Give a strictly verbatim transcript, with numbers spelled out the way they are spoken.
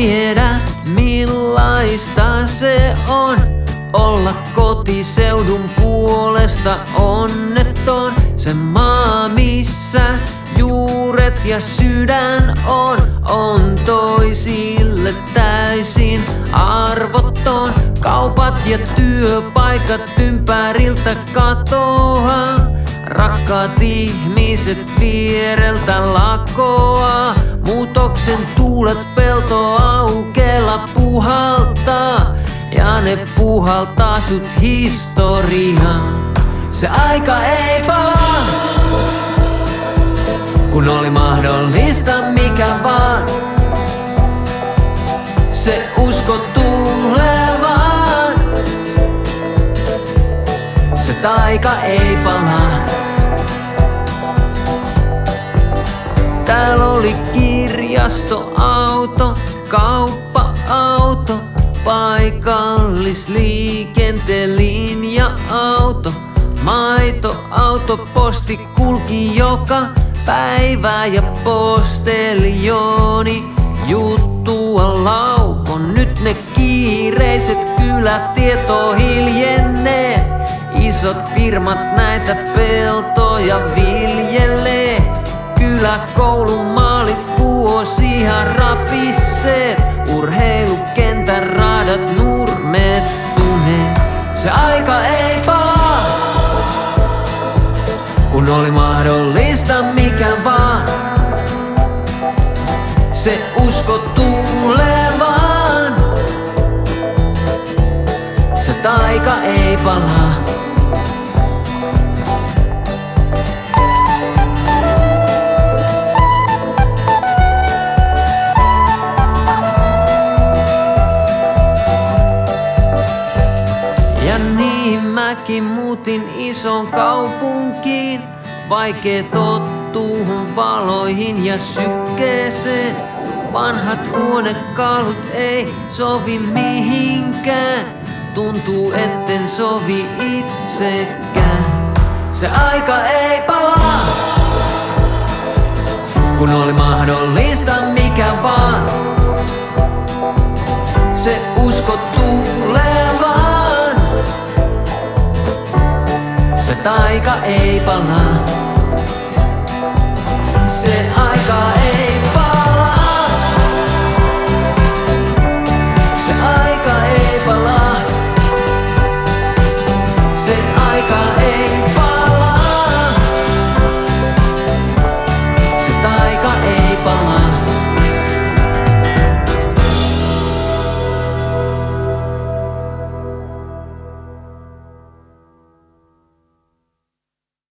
tiedä millaista se on olla kotiseudun puolesta onneton. Se maa, missä juuret ja sydän on, on toisille täysin arvoton. Kaupat ja työpaikat ympäriltä katoaa. Rakkaat ihmiset viereltä lakoaa. Muutoksen tuulet peltoaukeella puhaltaa. Ja ne puhaltaa sut historiaan. Se aika ei palaa, kun oli mahdollista mikä vaan. Se usko tulevaan. Se taika ei palaa. Täällä oli kirjastoauto, kauppa-auto, paikallisliikenteen linja-auto, maitoauto, posti kulki joka päivä ja posteljooni juttua laukon. Nyt ne kiireiset kylätieto hiljenneet. Isot firmat näitä peltoja viljelee. Kyläkoulun maalit vuosia rapisseet. Urheilukentän radat nurmettuneet. Se aika ei palaa, kun oli mahdollista mikä vaan. Se usko tulevaan. Se taika ei palaa. Ja niin mäkin muutin ison kaupunkiin. Vaikee tottuuhun valoihin ja sykkeeseen. Vanhat huonekalut ei sovi mihinkään. Tuntuu etten sovi itsekään. Se aika ei palaa, kun oli mahdollista mikä vaan. Se usko tulevaan. Se taika ei palaa.